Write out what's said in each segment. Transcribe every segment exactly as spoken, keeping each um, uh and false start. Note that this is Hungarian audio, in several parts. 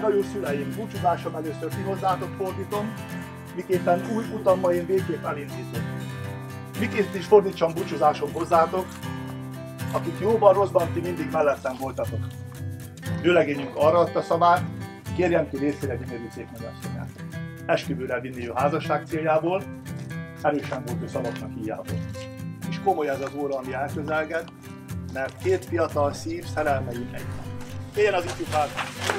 Angyal jó szüleim, búcsúzásom először ti hozzátok fordítom, miképpen új utammal én végképp elindítom. Miként is fordítsam búcsúzásom hozzátok, akik jóban, rosszban ti mindig mellettem voltatok. Vőlegényünk arra adta szavát, kérjem ki részére gyönyörű szép mennyasszonyát. Esküvőre vinni ő házasság céljából, erősen volt ő szavaknak hiából. És komoly ez az óra, ami elközelged, mert két fiatal szív szerelmeim egyben. Éljen az ifjú pár!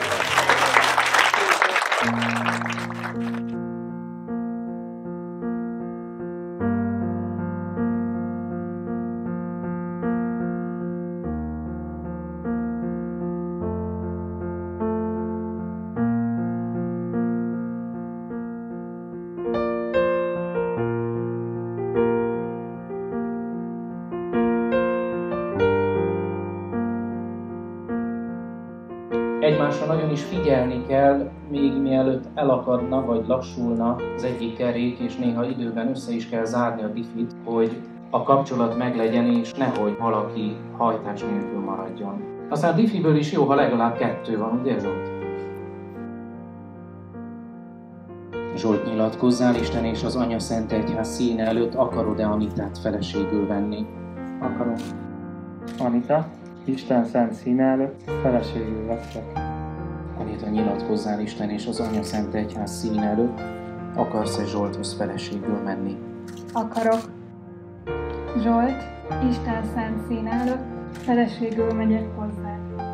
Egymásra nagyon is figyelni kell, még mielőtt elakadna vagy lassulna az egyik kerék, és néha időben össze is kell zárni a diffit, hogy a kapcsolat meglegyen, és nehogy valaki hajtás nélkül maradjon. Aztán a diffiből is jó, ha legalább kettő van, ugye Zsolt? Zsolt, nyilatkozzál, Isten és az Anya Szent Egyház színe előtt, akarod-e Anitát feleségül venni? Akarom. Anita, Isten szent színe előtt feleségül veszlek. Anita, nyilatkozzál, Isten és az Anya Szent Egyház színe előtt, akarsz-e Zsolthoz feleségül menni? Akarok. Zsolt, Isten szent színe előtt feleségül megyek hozzá.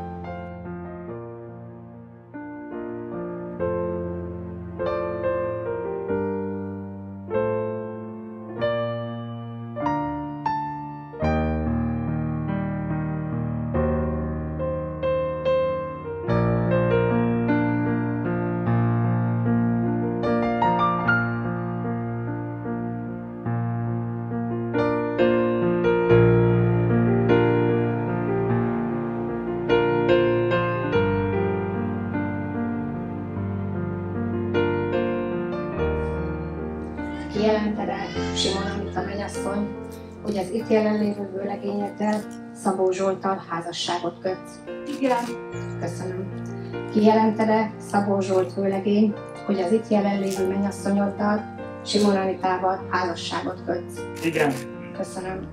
Kijelented el, Simon Anita mennyasszony, hogy az itt jelenlévő vőlegényeddel, Szabó Zsolttal házasságot kötsz? Igen. Köszönöm. Kijelented el, Szabó Zsolt vőlegény, hogy az itt jelenlévő mennyasszonyoddal, Simon Anitával házasságot kötsz? Igen. Köszönöm.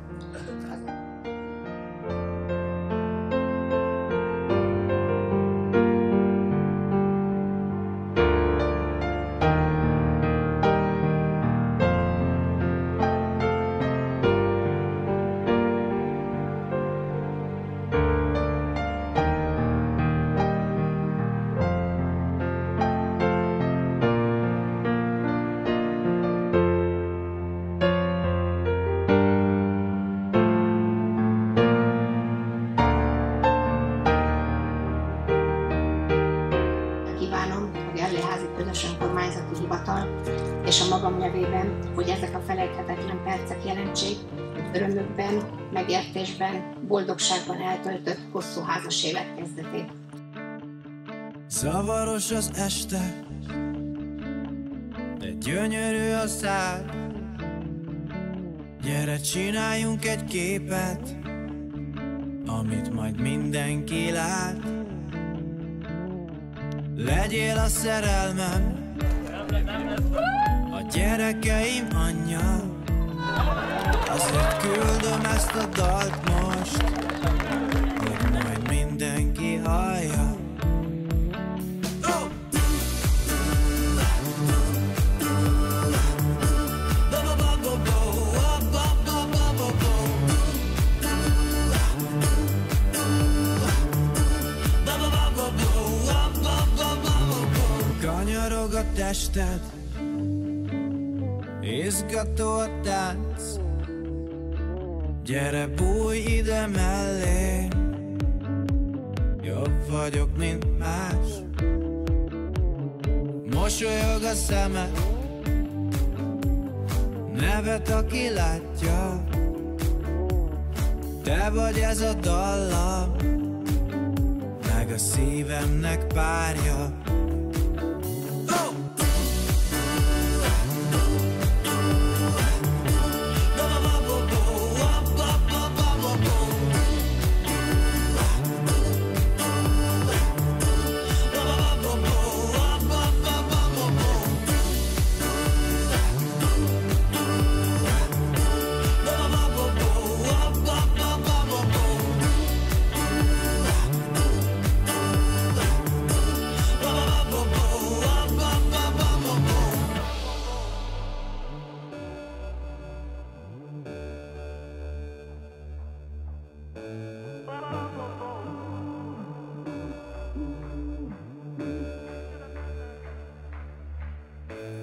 Kívánom, hogy Erdélyházi Közös Önkormányzati Hivatal és a magam nevében, hogy ezek a felejthetetlen percek jelentsék, hogy örömökben, megértésben, boldogságban eltöltött hosszú házas élet kezdetét. Zavaros az este, de gyönyörű a szád. Gyere, csináljunk egy képet, amit majd mindenki lát. Legyél a szerelmem, a gyerekeim anyja. Azért küldöm ezt a dalt most, hogy majd mindenki hallja. Kanyarog a tested, izgató a tánc. Gyere, bújj ide mellé, jobb vagyok, mint más. Mosolyog a szemed, nevet, aki látja. Te vagy ez a dallam, meg a szívemnek párja.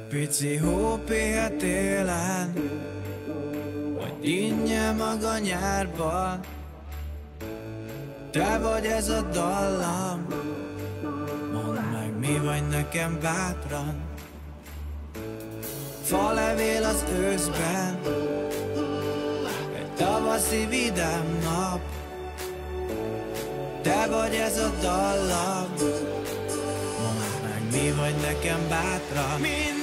pici hópéhe télen, vagy dinnye maga nyárban. Te vagy ez a dallam, mondd meg, mi vagy nekem bátran. Falevél az őszben, egy tavaszi vidám nap. Te vagy ez a dallam, mondd meg, mi vagy nekem bátran.